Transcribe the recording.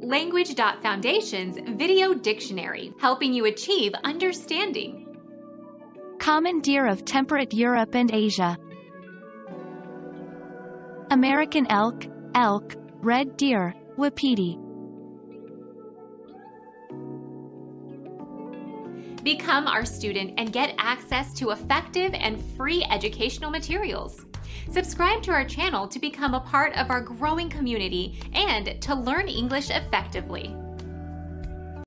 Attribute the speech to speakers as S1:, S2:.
S1: Language.Foundation's Video Dictionary, helping you achieve understanding.
S2: Common deer of temperate Europe and Asia. American elk, elk, red deer, wapiti.
S1: Become our student and get access to effective and free educational materials. Subscribe to our channel to become a part of our growing community and to learn English effectively.